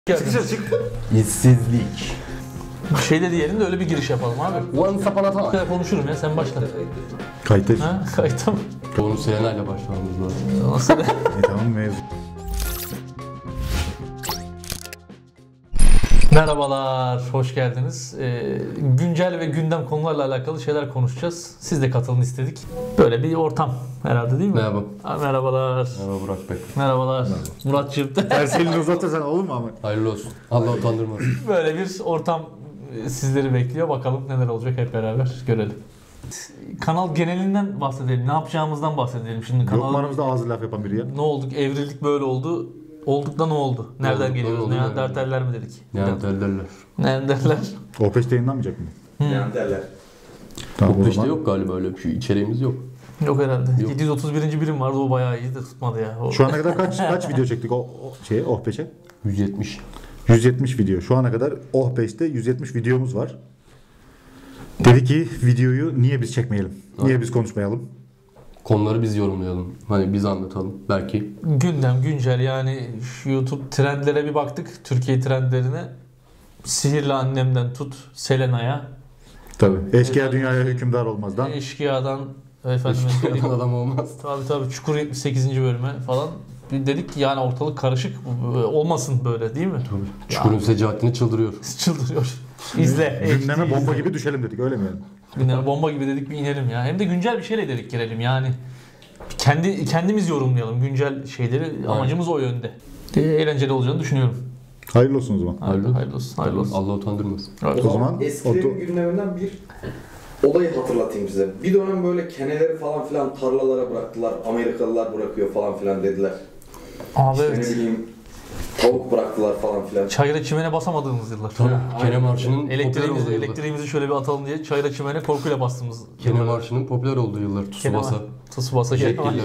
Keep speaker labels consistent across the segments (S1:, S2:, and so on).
S1: Çık çık.
S2: İşsizlik.
S1: Şey de diyelim de öyle bir giriş yapalım abi.
S2: Once upon a time.
S1: Ben konuşurum ya, sen başla.
S3: Kayıttayız.
S1: Ha, kayıtta mı?
S2: Onu Selena ile başlamamız lazım.
S1: Nasıl?
S3: Tamam mevzu.
S1: Merhabalar, hoş geldiniz. Güncel ve gündem konularla alakalı şeyler konuşacağız. Siz de katılın istedik. Böyle bir ortam herhalde, değil mi?
S2: Merhaba.
S1: Merhabalar.
S2: Merhaba Burak Bey.
S1: Merhabalar. Muratcığım.
S3: Ters elini uzatırsan olur mu ama?
S2: Hayırlı olsun. Allah utandırmasın.
S1: Böyle bir ortam sizleri bekliyor. Bakalım neler olacak, hep beraber görelim. Kanal genelinden bahsedelim. Ne yapacağımızdan bahsedelim. Şimdi
S3: Yok
S1: kanal
S3: mu aramızda ağzı laf yapan biri ya?
S1: ne olduk? Evrildik, böyle oldu. Olduk da ne oldu? Nereden
S2: Olduk da
S1: geliyoruz?
S2: ne oldu,
S1: Neandertaller mi dedik?
S2: Neandertaller.
S1: Neandertaller.
S3: OPEŞ yayınlanmayacak mı?
S4: Neandertaller.
S3: Tamam,
S2: Çok
S3: o
S2: işte
S3: zaman.
S2: yok galiba öyle bir şey. İçeriğimiz yok.
S1: Yok herhalde.
S2: Yok.
S1: 731. birim vardı, o bayağı iyi de tutmadı ya. O...
S3: Şu ana kadar kaç video çektik OPEŞ'e?
S2: 170.
S3: 170 video. Şu ana kadar OPEŞ'te 170 videomuz var. Dedi ki videoyu niye biz çekmeyelim? Niye biz konuşmayalım?
S2: Konuları biz yorumlayalım. Hani biz anlatalım. Belki.
S1: Gündem güncel, yani şu YouTube trendlere bir baktık. Türkiye trendlerine. Sihirli Annem'den tut Selena'ya.
S3: Tabii. Eşkıya
S1: Efendim,
S3: dünyaya hükümdar olmazdan.
S1: Eşkıya'dan efendim
S2: Hiçbir adam olmaz.
S1: tabii Çukur 78. bölüme falan. Dedik ki yani ortalık karışık olmasın böyle, değil mi?
S2: Tabii. Çukur'un secahatini çıldırıyor.
S1: Çıldırıyor. İzle.
S3: Gündeme
S1: HD,
S3: bomba
S1: izle.
S3: gibi düşelim dedik öyle mi yani?
S1: Gündeme bomba gibi dedik, bir inelim ya. Hem de güncel bir şeyle dedik girelim yani. Kendimiz yorumlayalım güncel şeyleri. Amacımız o yönde. Eğlenceli olacağını düşünüyorum.
S3: Hayırlı olsun o zaman.
S1: Hayırlı olsun. Hayırlı olsun.
S2: Allah utandırmasın.
S1: Evet.
S3: O zaman
S4: Eskilerin gündeminden bir olayı hatırlatayım size. Bir dönem böyle keneleri falan filan tarlalara bıraktılar. Amerikalılar bırakıyor falan filan dediler.
S1: Abi
S4: İşte ne
S1: evet.
S4: bileyim tavuk bıraktılar falan filan.
S1: Çayıra çimene basamadığımız yıllar.
S2: Tabii. Kene Marşı'nın popüler olduğu yıllar.
S1: Elektriğimizi şöyle bir atalım diye çayıra çimene korkuyla bastığımız
S2: Kene
S1: yıllar.
S2: Marşı'nın popüler olduğu yıllar. Tsubasa.
S1: Tsubasa.
S2: Jetgiller.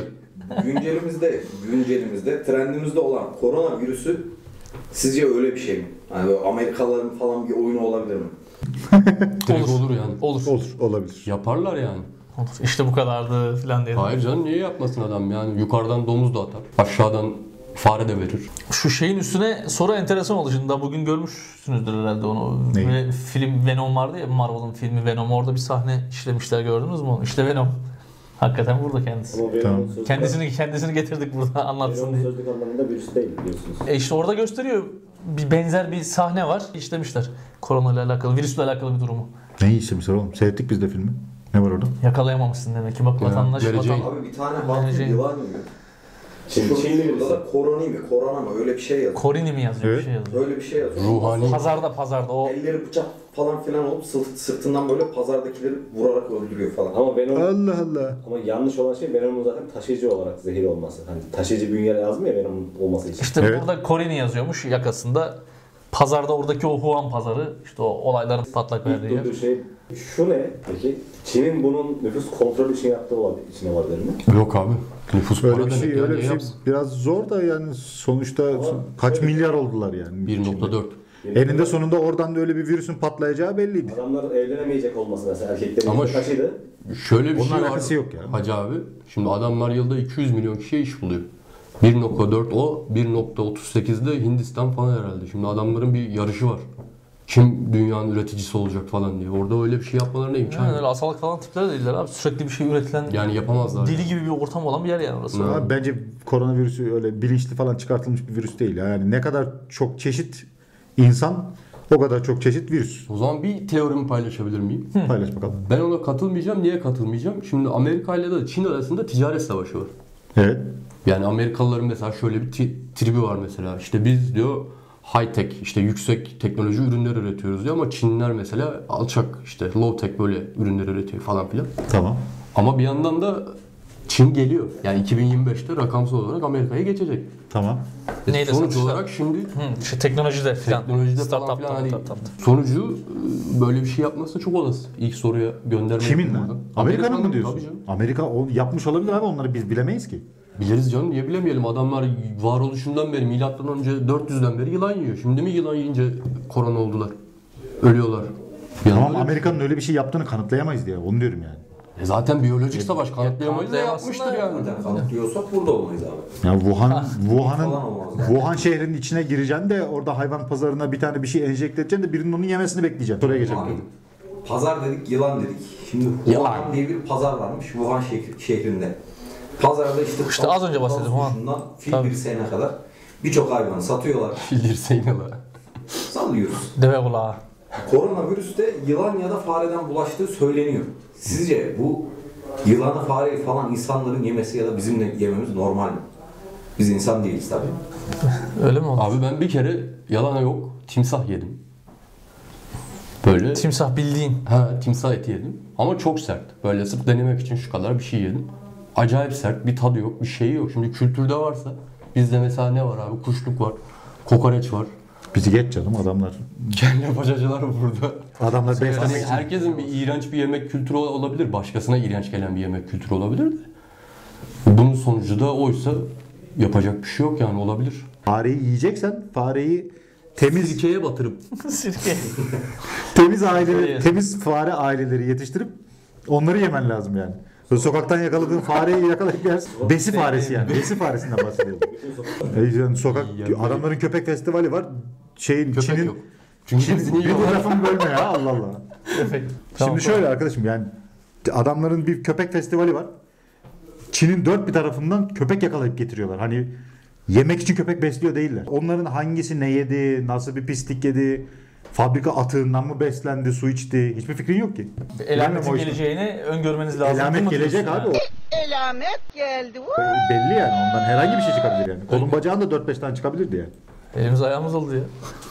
S4: Güncelimizde, trendimizde olan koronavirüsü sizce öyle bir şey mi? Yani böyle Amerikalıların falan bir oyunu olabilir mi?
S2: Direkt olur yani.
S1: Olur.
S3: olabilir.
S2: Yaparlar yani.
S1: Olur. İşte bu kadardı falan diye.
S2: Hayır canım, niye yapmasın adam yani? Yukarıdan domuz da atar. Aşağıdan fare de verir.
S1: Şu şeyin üstüne soru enteresan oldu. Şimdi daha bugün görmüşsünüzdür herhalde onu.
S3: Neyi?
S1: Ve film Venom vardı ya, Marvel'ın filmi Venom. Orada bir sahne işlemişler, gördünüz mü onu? İşte Venom. Hakikaten burada kendisi.
S5: Ama
S3: Tamam.
S1: Kendisini getirdik burada anlatsın diye.
S5: sözlük anlamında virüs değil biliyorsunuz.
S1: İşte orada gösteriyor. Bir benzer bir sahne var. İşlemişler. Korona ile alakalı, virüsle alakalı bir durumu.
S3: Neyi işlemişler oğlum? Seyrettik biz de filmi. Ne var orada?
S1: Yakalayamamışsın demek ki. Bak
S2: Ya,
S1: vatandaş
S2: geleceğin-
S4: Abi bir tane baktım
S1: Geleceğin-
S4: yılan yiyor.
S5: Çinli
S4: Burada
S5: virüsü.
S4: da korona mı öyle bir şey yazıyor.
S1: Korini mi yazıyor?
S3: Evet.
S1: Bir şey yazıyor.
S4: Öyle bir şey yazıyor.
S2: Ruhani.
S1: Pazarda o
S4: Elleri bıçak falan filan olup sırtından böyle pazardakileri vurarak öldürüyor falan.
S5: Ama Venom
S3: Allah Allah.
S5: ama yanlış olan şey Venom'un zaten taşıyıcı olarak zehir olması. Hani taşıyıcı bünyede yazmıyor ya Venom'un olması için.
S1: işte
S3: Evet.
S1: burada Korini yazıyormuş yakasında. Pazarda, oradaki o Wuhan pazarı, işte o olayların patlak verdiği yer.
S5: İlk durduğu şey şu ne peki? Çin'in bunun nüfus kontrolü için yaptığı içine olabilir mi?
S2: Yok abi. Nüfus para
S3: Öyle bir
S2: demek
S3: şey,
S2: yani.
S3: öyle bir
S2: Niye
S3: şey
S2: yapsın?
S3: biraz zor da yani sonuçta kaç milyar oldular yani.
S2: 1.4.
S3: Eninde sonunda oradan da öyle bir virüsün patlayacağı belliydi.
S5: Adamların evlenemeyecek olması mesela erkeklerin
S2: Ama
S5: yüzde kaçıydı?
S2: Şöyle bir
S3: Onun
S2: şey var.
S3: alakası yok ya.
S2: Hacı abi. Şimdi adamlar yılda 200 milyon kişiye iş buluyor. 1.4 o, 1.38 de Hindistan falan herhalde. Şimdi adamların bir yarışı var. Kim dünyanın üreticisi olacak falan diye. Orada öyle bir şey yapmalarına imkan
S1: Yani
S2: yok.
S1: öyle asalak falan tipler değiller abi. Sürekli bir şey üretilen,
S2: Yani yapamazlar.
S1: deli gibi bir ortam olan bir yer yani orası.
S3: Ama bence koronavirüsü öyle bilinçli falan çıkartılmış bir virüs değil. Yani ne kadar çok çeşit insan o kadar çok çeşit virüs.
S2: O zaman bir teorimi paylaşabilir miyim?
S3: Paylaş bakalım.
S2: Ben ona katılmayacağım. Niye katılmayacağım? Şimdi Amerika ile de Çin arasında ticaret savaşı var.
S3: Evet.
S2: Yani Amerikalıların mesela şöyle bir tribi var mesela. İşte biz diyor high tech, işte yüksek teknoloji ürünler üretiyoruz diyor ama Çinliler mesela alçak, işte low tech böyle ürünler üretiyor falan filan.
S3: Tamam.
S2: Ama bir yandan da Çin geliyor. Yani 2025'te rakamsal olarak Amerika'ya geçecek.
S3: Tamam.
S1: Neyle
S2: Sonuç
S1: satışlar?
S2: olarak şimdi
S1: İşte teknolojide falan.
S2: teknolojide falan
S1: Startup,
S2: filan hani
S1: startup.
S2: sonucu böyle bir şey yapması çok olası. İlk soruya gönderme
S3: Kimin
S2: yapayım
S3: lan?
S2: burada.
S3: Amerika'nın mı
S2: Tabii
S3: diyorsun?
S2: canım.
S3: Amerika o yapmış olabilir abi, onları biz bilemeyiz ki.
S2: Biliriz canım, niye bilemeyelim? Adamlar varoluşundan beri, milattan önce 400'den beri yılan yiyor. Şimdi mi yılan yiyince korona oldular? Ölüyorlar. Bir
S3: Tamam,
S2: anda-
S3: Amerika'nın öyle bir şey yaptığını kanıtlayamayız diye onu diyorum yani.
S2: Zaten biyolojik savaş kanıtlayamayız da
S1: kanıtlayamazsın
S2: yapmıştır
S1: da
S2: yani.
S4: Zaten kanıtlıyorsak burada olmayız abi.
S3: Ya
S4: Falan olmaz yani.
S3: Wuhan şehrinin içine gireceksin de orada hayvan pazarına bir tane bir şey enjekte edeceksin de birinin onu yemesini bekleyeceksin. Oraya geçelim.
S4: Abi, pazar dedik, yılan dedik. Şimdi Wuhan diye bir pazar varmış Wuhan şehrinde. Pazarda
S1: İşte az önce bahsettim, Wuhan.
S4: Wuhan. Fil
S1: Tabii.
S4: dirseğine kadar birçok hayvanı satıyorlar.
S2: Fildir seynala.
S4: Sallıyoruz.
S1: Deve kulağı.
S4: Koronavirüs de yılan ya da fareden bulaştığı söyleniyor. Sizce bu yılanı, fareyi falan insanların yemesi ya da bizim de yememiz normal mi? Biz insan değiliz tabii.
S1: Öyle mi oldu?
S2: Abi ben bir kere yalana yok timsah yedim. Böyle
S1: Timsah bildiğin.
S2: timsah eti yedim. Ama çok sert. Böyle sırf denemek için şu kadar bir şey yedim. Acayip sert. Bir tadı yok. Bir şeyi yok. Şimdi kültürde varsa bizde mesela ne var abi? Kuşluk var. Kokoreç var.
S3: Bizi geç canım adamlar.
S2: Kelle paçacılar burada.
S3: Adamlar
S2: Hani
S3: beslemek için.
S2: herkesin bir iğrenç bir yemek kültürü olabilir. Başkasına iğrenç gelen bir yemek kültürü olabilir de. Bunun sonucu da oysa yapacak bir şey yok yani olabilir.
S3: Fareyi yiyeceksen fareyi temiz
S2: Sirkeye batırıp
S1: Sirke.
S3: temiz fare aileleri yetiştirip onları yemen lazım yani. Böyle sokaktan yakaladığın fareyi yakalayıp yersin. Besi faresi yani. Besi faresinden bahsediyorum. Yani adamların köpek festivali var.
S2: köpek
S3: Çin'in
S2: yok. Çünkü hepsini
S3: bir bu
S2: yiyorlar.
S3: lafımı bölme ya Allah Allah. Şimdi şöyle arkadaşım yani adamların bir köpek festivali var. Çin'in dört bir tarafından köpek yakalayıp getiriyorlar. Hani yemek için köpek besliyor değiller. Onların hangisi ne yedi, nasıl bir pislik yedi, fabrika atığından mı beslendi, su içti hiçbir fikrin yok ki.
S1: Elametin
S3: o işte.
S1: geleceğini öngörmeniz lazım.
S3: Elamet
S1: Değil mi
S3: gelecek
S1: diyorsun
S3: abi
S1: yani?
S3: o.
S6: Elamet geldi.
S3: Belli yani ondan herhangi bir şey çıkabilir yani. Kolun bacağın da 4-5 tane çıkabilirdi yani.
S1: Elimiz ayağımız oldu ya.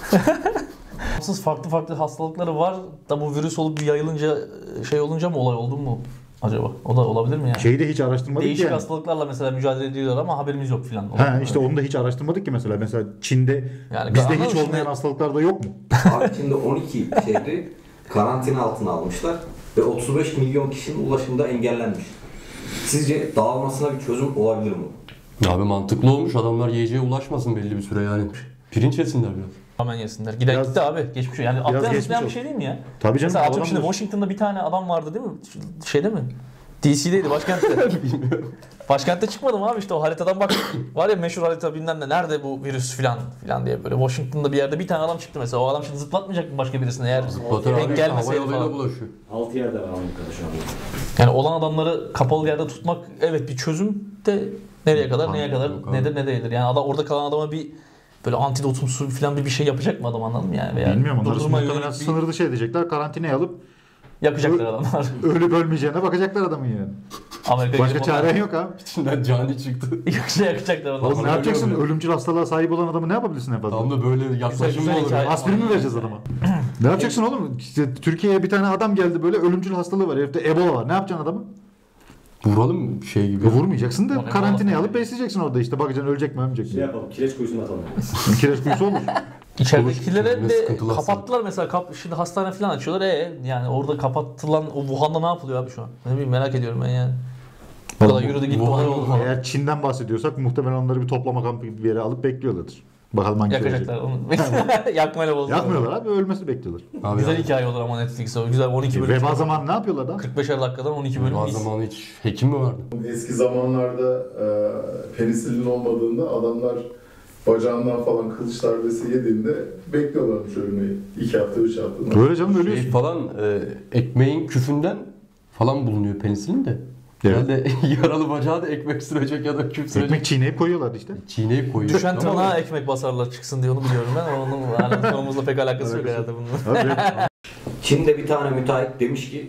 S1: Farklı hastalıkları var da bu virüs olup bir yayılınca şey olunca mı olay oldu mu acaba? O da olabilir mi yani?
S3: Şeyi de hiç araştırmadık
S1: Değişik
S3: ki yani.
S1: hastalıklarla mesela mücadele ediyorlar ama haberimiz yok filan.
S3: Ha işte onu da hiç araştırmadık ki mesela. Mesela Çin'de
S1: Yani
S3: bizde
S1: ama
S3: hiç
S1: şimdi-
S3: olmayan hastalıklar da yok mu?
S4: Abi şimdi 12 şehri karantina altına almışlar ve 35 milyon kişinin ulaşımda engellenmiş. Sizce dağılmasına bir çözüm olabilir mi?
S2: Abi mantıklı olmuş. Adamlar yiyeceğe ulaşmasın belli bir süre yani. Pirinç yesinler biraz.
S1: Hemen yesinler. Giden
S3: Biraz-
S1: gitti abi. Geçmiş. Yani
S3: biraz
S1: atlayan
S3: geçmiş
S1: zıplayan bir
S3: olsun.
S1: şey değil mi ya?
S3: Tabii canım.
S1: Mesela atıyorum şimdi
S3: adamlar-
S1: Washington'da bir tane adam vardı değil mi? Şeyde mi? DC'deydi, başkentte. Başkentte çıkmadım abi işte o haritadan bak. Var ya meşhur harita bilmem ne. Nerede bu virüs filan diye böyle. Washington'da bir yerde bir tane adam çıktı mesela. O adam şimdi zıplatmayacak mı başka birisine eğer
S2: Batır
S1: denk
S2: abi
S1: gelmeseydi
S2: hava yoluyla
S1: falan.
S2: bulaşıyor.
S5: 6 yerde var Amerika'da şu an.
S1: Yani olan adamları kapalı yerde tutmak evet bir çözüm de nereye kadar neye kadar
S2: Yok abi.
S1: nedir ne değildir. Yani adam orada kalan adama bir böyle antidotumsu falan bir şey yapacak mı adam anladın mı yani? Veya
S3: Bilmiyorum onları
S1: durdurma
S3: muhtemelen
S1: yönelik bir
S3: sınırlı şey diyecekler. Karantinaya alıp
S1: yakacaklar adamlar.
S3: ölüp ölmeyeceğine bakacaklar adamın yani.
S1: Amerika
S3: Başka çaren yok abi.
S2: İçinden cani çıktı.
S1: yakacaklar adamlar.
S3: Oğlum ne yapacaksın?
S2: ölüyor.
S3: Ölümcül hastalığa sahip olan adamı ne yapabilirsin en fazla?
S2: Tam da böyle yaklaşım
S1: Güzel
S2: mı olur?
S1: hikaye.
S3: Aspirin mi vereceğiz adama? Ne yapacaksın oğlum? İşte Türkiye'ye bir tane adam geldi böyle ölümcül hastalığı var. Herifte Ebola var. Ne yapacaksın adamı?
S2: Vuralım şey gibi.
S3: Vurmayacaksın da
S1: Ebola.
S3: karantinaya alıp besleyeceksin orada işte. Bakacaksın ölecek mi ölmeyecek
S5: Şey
S3: mi?
S5: yapalım, kireç kuyusuna atalım.
S3: Kireç kuyusu olur.
S1: İçeridekilere
S2: Olur.
S1: de
S2: Sıkıntılı
S1: kapattılar mesela şimdi hastane falan açıyorlar. Yani orada kapatılan o Wuhan'da ne yapılıyor abi şu an? Ne bileyim merak ediyorum ben yani. Bu kadar yürüdü gitti olay oldu falan.
S3: Eğer Çin'den bahsediyorsak muhtemelen onları bir toplama kampı gibi bir yere alıp bekliyorlardır. Bakalım hangisi
S1: Yakacaklar
S3: ölecek.
S1: onu. Yakmayla bozdular.
S3: Yakmıyorlar abi ölmesini bekliyorlar.
S2: Abi
S1: Güzel
S2: ya,
S1: hikaye olur ama Netflix'e o. Güzel 12 bölüm.
S3: Veba zamanı ne yapıyorlar da?
S1: 45'er dakikadan 12 bölüm.
S2: bazı zamanı hiç hekim mi vardı?
S7: Eski zamanlarda penisilin olmadığında adamlar bacağından falan kılıç darbesi yediğinde bekliyorlarmış ölmeyi. 2 hafta, 3 hafta.
S3: Böyle canım ölüyorsun.
S2: Şey falan ekmeğin küfünden falan bulunuyor penisilin de.
S3: Evet.
S2: Herhalde yaralı bacağı da ekmek sürecek ya da küf sürecek.
S3: Ekmek çiğneyip koyuyorlardı işte.
S2: Çiğneyip koyuyor.
S1: Düşen
S2: Ama
S1: tırnağa ekmek basarlar çıksın diye onu biliyorum ben. Onun yani konumuzla pek alakası yok herhalde bunun.
S3: Abi,
S4: Çin'de bir tane müteahhit demiş ki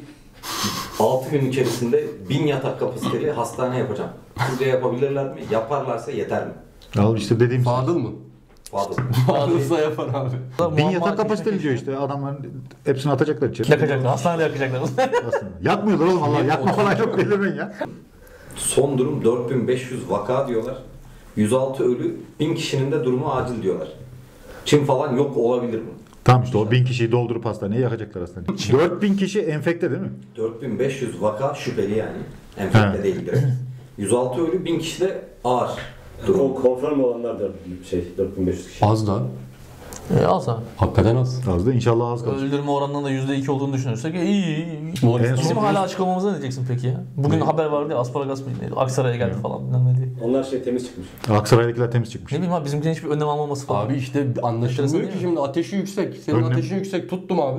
S4: 6 gün içerisinde 1000 yatak kapasiteli hastane yapacağım. Sizce yapabilirler mi? Yaparlarsa yeter mi?
S3: al işte dediğim
S2: Fadıl mı?
S4: Fadıl.
S2: Fadılsa yapar abi.
S3: 1000 yatak kapasiteli diyor işte adamların hepsini atacaklar içeri.
S1: Yakacaklar. Hastanede yakacaklar.
S3: Aslında. Yakmıyorlar oğlum Allah yakma falan yok delirmeyin ya.
S4: Son durum 4500 vaka diyorlar. 106 ölü, 1000 kişinin de durumu acil diyorlar. Çin falan yok olabilir mi?
S3: Tamam işte o 1000 kişiyi doldurup hastaneye yakacaklar hastaneyi. 4000 kişi enfekte değil mi?
S4: 4500 vaka şüpheli yani. Enfekte
S3: He.
S4: değil direkt. 106 ölü, 1000 kişi de ağır durum.
S5: Konfirm olanlar da 4500 kişi.
S2: Az da.
S1: Az abi.
S2: Hakikaten az.
S3: Az da inşallah az kalır.
S1: Öldürme oranının da %2 olduğunu düşünürsek iyi.
S2: Moğolistan-
S1: Bizim hala açıklamamıza ne diyeceksin peki ya? Bugün haber vardı ya, asparagas mı neydi? Aksaray'a geldi falan bilmem ne diye.
S5: Onlar temiz çıkmış.
S3: Aksaray'dakiler temiz çıkmış.
S1: Ne bileyim abi, bizimkinin hiçbir önlem almaması falan.
S2: Abi işte anlaşılmıyor
S1: Enteresan
S2: ki
S1: değil mi?
S2: şimdi ateşi yüksek. Senin
S3: Önlem-
S2: ateşin yüksek tuttum abi.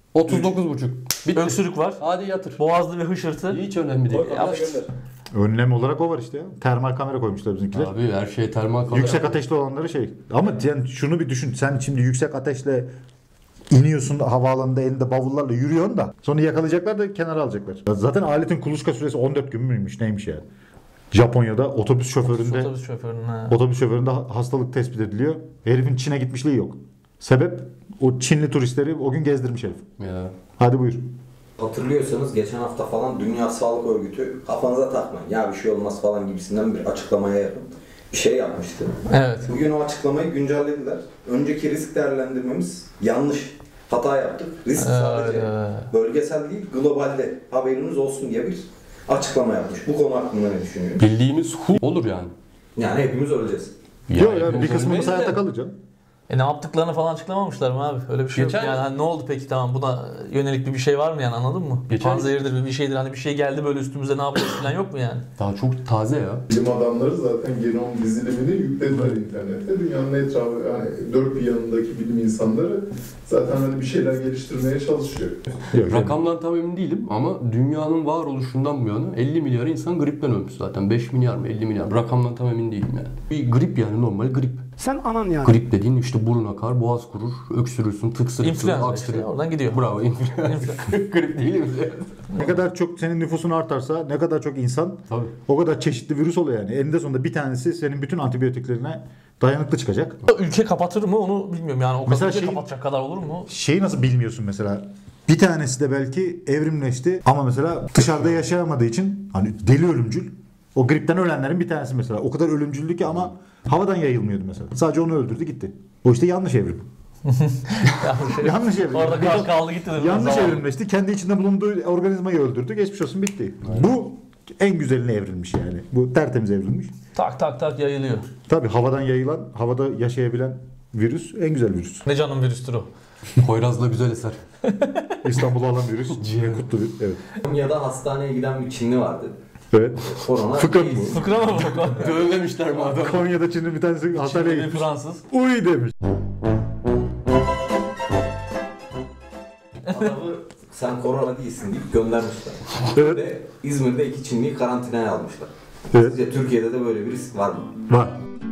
S2: 39,5. Bitti.
S1: Öksürük var.
S2: Hadi yatır.
S1: Boğazlı ve hışırtı.
S2: Hiç önemli değil.
S5: Koy kamera gönder.
S3: Önlem olarak o var işte ya. Termal kamera koymuşlar bizimkiler.
S2: Abi her şey termal kamera.
S3: Yüksek ateşli olanları şey. Ama yani şunu bir düşün. Sen şimdi yüksek ateşle iniyorsun havaalanında elinde bavullarla yürüyorsun da sonra yakalayacaklar da kenara alacaklar. Zaten aletin kuluçka süresi 14 gün müymüş neymiş yani. Japonya'da otobüs şoföründe
S1: Otobüs şoförünün
S3: hastalık tespit ediliyor. Herifin Çin'e gitmişliği yok. Sebep o Çinli turistleri o gün gezdirmiş herif.
S2: Ya.
S3: Hadi buyur.
S4: Hatırlıyorsanız geçen hafta falan Dünya Sağlık Örgütü kafanıza takmayın ya bir şey olmaz falan gibisinden bir açıklamaya yakın bir şey yapmıştı.
S1: Evet.
S4: Bugün o açıklamayı güncellediler. Önceki risk değerlendirmemiz yanlış. Hata yaptık. Risk sadece bölgesel değil globalde haberiniz olsun diye bir açıklama yapmış. Bu konu hakkında ne düşünüyorsunuz?
S2: Bildiğimiz olur yani.
S4: Yani hepimiz öleceğiz.
S3: Yok ya
S2: hepimiz
S3: bir kısmımız
S2: ölmeyiz de.
S3: hayatta kalacak.
S1: Ne yaptıklarını falan açıklamamışlar mı abi? Öyle bir şey
S2: Geçen-
S1: yok. Yani hani ne oldu peki, tamam buna yönelik bir şey var mı yani, anladın mı?
S2: Geçen-
S1: Panzehirdir bir şeydir, hani bir şey geldi böyle üstümüze ne yapacağız falan yok mu yani?
S2: Daha çok taze ya.
S7: Bilim adamları zaten genom dizilimini yüklediler internete. Dünyanın etrafı, yani dört bir yanındaki bilim insanları zaten hani bir şeyler geliştirmeye çalışıyor.
S3: Yok,
S2: Rakamdan tam emin değilim ama dünyanın varoluşundan bu yana 50 milyar insan gripten ölmüş zaten. 5 milyar mı 50 milyar mı? Rakamdan tam emin değilim yani. Bir grip yani normal grip.
S6: Sen anan yani.
S2: Grip dediğin işte burun akar, boğaz kurur, öksürürsün, tıksırırsın,
S1: İnfluenza
S2: aksırır.
S1: işte, oradan gidiyor.
S2: Bravo, influenza. Grip değil mi?
S3: Ne kadar çok senin nüfusun artarsa, ne kadar çok insan
S2: Tabii.
S3: o kadar çeşitli virüs oluyor yani. Eninde sonunda bir tanesi senin bütün antibiyotiklerine dayanıklı çıkacak.
S1: Ülke kapatır mı onu bilmiyorum yani, o kadar
S3: Mesela
S1: ülke
S3: şey-
S1: kapatacak kadar olur mu?
S3: Şeyi nasıl bilmiyorsun mesela? Bir tanesi de belki evrimleşti ama mesela dışarıda yaşayamadığı için hani deli ölümcül. O gripten ölenlerin bir tanesi mesela. O kadar ölümcüldü ki ama havadan yayılmıyordu mesela. Sadece onu öldürdü gitti. O işte yanlış evrim. Yanlış evrim.
S1: Orada kaldı gitti. değil mi?
S3: Yanlış
S1: Zavallı.
S3: evrimleşti. Kendi içinde bulunduğu organizmayı öldürdü. Geçmiş olsun bitti. Bu en güzeline evrilmiş yani. Bu tertemiz evrilmiş.
S1: Tak tak tak yayılıyor.
S3: Tabii havadan yayılan, havada yaşayabilen virüs en güzel virüs.
S1: Ne canım virüstür o.
S2: Poyraz'la güzel eser.
S3: İstanbul'a alan virüs. Kutlu virüs. Evet.
S4: Konya'da hastaneye giden bir Çinli vardı.
S3: Evet.
S4: Korona
S3: Fıkra
S4: değil.
S3: bu.
S1: Fıkra mı bu?
S2: Dövmemişler mi adamı?
S3: Konya'da Çin'in bir tanesi hastaneye
S1: Çinli bir
S3: gitmiş.
S1: Fransız.
S3: Uy demiş.
S4: Adamı sen korona değilsin deyip göndermişler.
S3: Evet.
S4: Ve İzmir'de 2 Çinliyi karantinaya almışlar.
S3: Evet.
S4: Sizce Türkiye'de de böyle bir risk var mı?
S3: Var.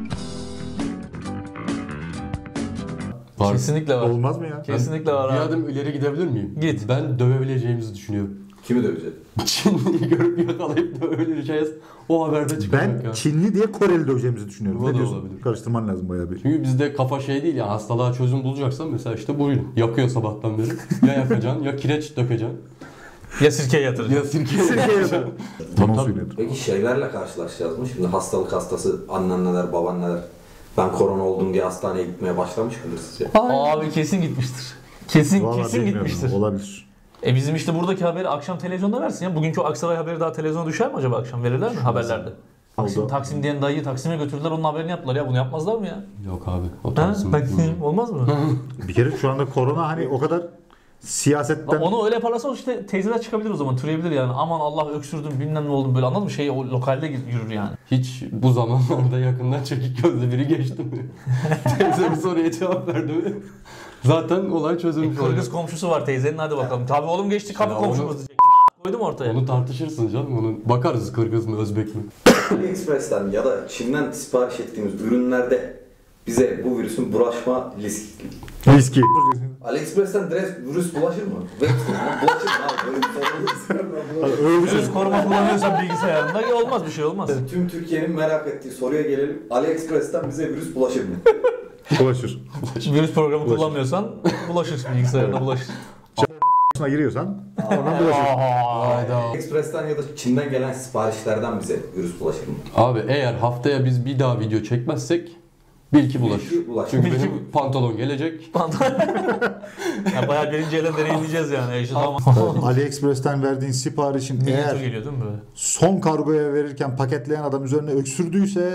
S2: Var.
S1: Kesinlikle var.
S3: Olmaz mı ya?
S1: Kesinlikle var
S2: Bir
S1: abi.
S2: adım ileri gidebilir miyim?
S1: Git.
S2: Ben dövebileceğimizi düşünüyorum.
S4: Kimi dövecek?
S2: Çinliyi görüp yakalayıp dövebileceğiz. O haberde çıkacak
S3: Ben
S2: ya.
S3: Çinli diye Koreli döveceğimizi düşünüyorum.
S2: O
S3: Ne
S2: da
S3: diyorsun?
S2: olabilir.
S3: Karıştırman lazım bayağı bir.
S2: Çünkü bizde kafa şey değil ya, hastalığa çözüm bulacaksan mesela işte buyurun. Yakıyor sabahtan beri. Ya yakacaksın ya kireç dökeceksin.
S1: Ya sirkeye yatıracak.
S2: Ya sirke
S3: Tamam
S2: tabii.
S3: söylüyorum.
S4: Peki şeylerle karşılaşacağız mı? Şimdi hastalık hastası anneanneler, babaanneler ben korona oldum diye hastaneye gitmeye başlamış mıdır sizce?
S1: Abi kesin gitmiştir. Kesin
S3: Vallahi
S1: kesin
S3: bilmiyorum.
S1: gitmiştir.
S3: Olabilir.
S1: Bizim işte buradaki haberi akşam televizyonda versin ya. Bugünkü o Aksaray haberi daha televizyona düşer mi acaba akşam? Verirler mi haberlerde?
S3: Oldu.
S1: Taksim diyen dayıyı Taksim'e götürdüler, onun haberini yaptılar ya. Bunu yapmazlar mı ya?
S2: Yok abi. O
S1: Ha?
S2: tarzım.
S1: Olmaz mı?
S3: Bir kere şu anda korona hani o kadar siyasetten...
S1: Onu öyle yaparlarsa işte teyzeler çıkabilir o zaman. Türeyebilir yani. Aman Allah öksürdüm bilmem ne oldum böyle, anladın mı? Şey o lokalde yürür yani.
S2: Hiç bu zamanlarda yakından çekik gözlü biri geçti mi? Teyze bir soruya cevap verdi mi? Zaten olay çözülmüş.
S1: Kırgız komşusu var teyzenin, hadi bakalım. Tabii oğlum geçti kapı
S2: Ya
S1: komşumuz
S2: onu-
S1: diyecek. Koydum ortaya.
S2: Onu tartışırsın canım. Onu bakarız Kırgız mı Özbek mi?
S4: AliExpress'ten ya da Çin'den sipariş ettiğimiz ürünlerde bize bu virüsün bulaşma riski.
S3: Riski.
S4: AliExpress'ten direkt virüs bulaşır mı? Bulaşır mı abi? Böyle bir sorun
S3: Öyle bir şey.
S1: Virüs koruma kullanıyorsan bilgisayarında olmaz, bir şey olmaz.
S4: Tüm Türkiye'nin merak ettiği soruya gelelim. AliExpress'ten bize virüs bulaşır mı?
S3: Bulaşır.
S1: Virüs programı kullanmıyorsan bulaşır, bilgisayarda bulaşır.
S3: Şuna giriyorsan oradan bulaşır.
S2: Hayda.
S4: AliExpress'ten ya da Çin'den gelen siparişlerden bize virüs bulaşır mı?
S2: Abi eğer haftaya biz bir daha video çekmezsek bil ki bulaşır.
S4: Bil ki bulaşır.
S2: Çünkü
S1: Bil ki-
S2: benim pantolon gelecek.
S1: Ya bayağı birinci elden deneyimleyeceğiz yani. İşte tamam.
S3: AliExpress'ten verdiğin siparişin
S1: Eğer
S3: eğer
S1: geliyor değil mi böyle?
S3: son kargoya verirken paketleyen adam üzerine öksürdüyse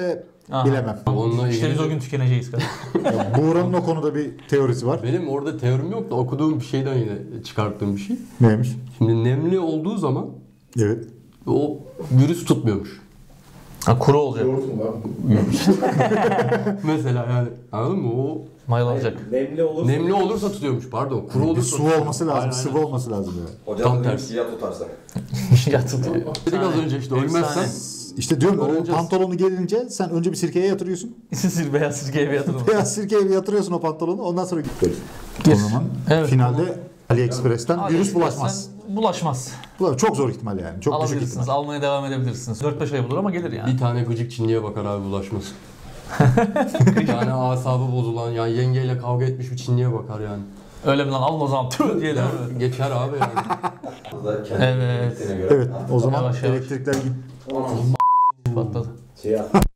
S1: Aha.
S3: Bilemem.
S2: Onunla
S1: İşte biz
S2: ilgili
S1: o gün tükeneceğiz.
S3: Buğra'nın o konuda bir teorisi var.
S2: benim orada teorim yok da okuduğum bir şeyden yine çıkarttığım bir şey.
S3: Neymiş?
S2: Şimdi nemli olduğu zaman
S3: Evet.
S2: o virüs tutmuyormuş.
S1: Ha, kuru olacak.
S7: Yoğurt mu lan?
S2: Mesela yani anladın mı? O
S1: Mayalanacak.
S5: Nemli olursa.
S2: nemli olursa tutuyormuş. Pardon. Kuru
S3: Bir
S2: olursa
S3: su olması lazım,
S2: Aynen,
S3: sıvı
S2: aynen.
S3: olması lazım yani.
S4: Hocam
S2: Tam
S4: dedim
S2: tersi.
S4: ki ya tutarsa.
S1: Ya tutuyor.
S2: Dedik az önce işte ölmezsen
S3: İşte diyorum o
S2: Öğreneceğiz.
S3: pantolonu gelince sen önce bir sirkeye yatırıyorsun.
S1: Beyaz sirkeye bir yatırım.
S3: Beyaz sirkeye bir yatırıyorsun o pantolonu ondan sonra
S1: Gir.
S3: o zaman
S1: Evet.
S3: finalde AliExpress'ten virüs
S1: AliExpress'ten
S3: bulaşmaz.
S1: Bulaşmaz.
S3: Çok zor ihtimal yani. Çok düşük
S1: Alabilirsiniz.
S3: ihtimal.
S1: Almaya devam edebilirsiniz. 4-5 ay bulur ama gelir yani.
S2: bir tane gıcık Çinliye bakar abi bulaşması. Bir tane asabı bozulan yani yengeyle kavga etmiş bir Çinliye bakar yani.
S1: Öyle mi lan? Alın o zaman. Tüh diye de.
S2: Geçer abi yani.
S1: Evet.
S3: Evet o zaman
S1: Yavaş yavaş.
S3: elektrikler
S1: Patladı.
S5: Şey yap.